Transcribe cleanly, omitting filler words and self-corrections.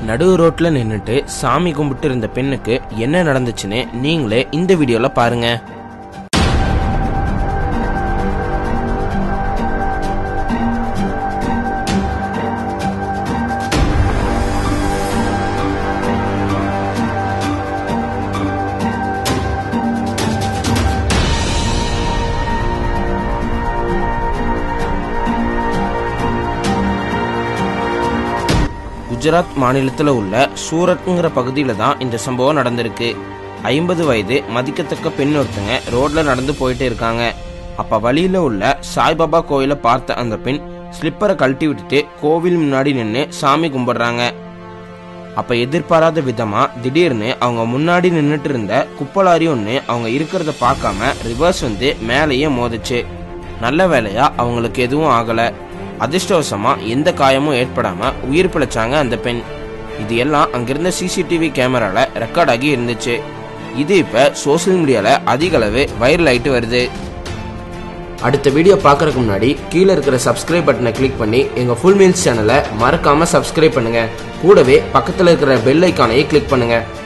நடு ரோட்ல நின்னுட்டு சாமி கும்பிட்டு இருந்த பெண்ணுக்கு என்ன நடந்துச்சுன்னு நீங்களே இந்த வீடியோல பாருங்க. குஜராத் மாநிலத்தில் உள்ள சூரத்ங்கிற பகுதியில தான் இந்த சம்பவம் நடந்திருக்கு. 50 வயது மதிக்கத்தக்க பெண் ஒருத்தங்க ரோட்ல நடந்து போயிட்டே இருக்காங்க. அப்ப வழியில உள்ள சாய்பாபா கோயிலை பார்த்த அந்த பெண் ஸ்லிப்பரை கழட்டி விட்டுட்டு கோவில் முன்னாடி நின்று சாமி கும்பிடுறாங்க. அப்ப எதிர்பாராத விதமா திடீர்னு அவங்க முன்னாடி நின்றுட்டு இருந்த குப்பலாரி ஒண்ணு அவங்க இருக்கிறத பார்க்காம ரிவர்ஸ் வந்து மேலேயே மோதிச்சு. நல்ல வேலையா அவங்களுக்கு எதுவும் ஆகல. அதிர்ஷ்டவசமா எந்த காயமும் ஏற்படாம உயிர் பிழைச்சாங்க அந்த பெண். இது எல்லாம் அங்கிருந்த சிசிடிவி கேமரால ரெக்கார்ட் ஆகி இருந்துச்சு. இது இப்ப சோசியல் மீடியால அதிக அளவு வைரல் ஆயிட்டு வருது. அடுத்த வீடியோ பார்க்கறதுக்கு முன்னாடி கீழே இருக்கிற சப்ஸ்கிரைப் பட்டனை கிளிக் பண்ணி எங்க ஃபுல் மீல்ஸ் சேனலை மறக்காம சப்ஸ்கிரைப் பண்ணுங்க. கூடவே பக்கத்துல இருக்கிற பெல் ஐக்கானையும் கிளிக் பண்ணுங்க.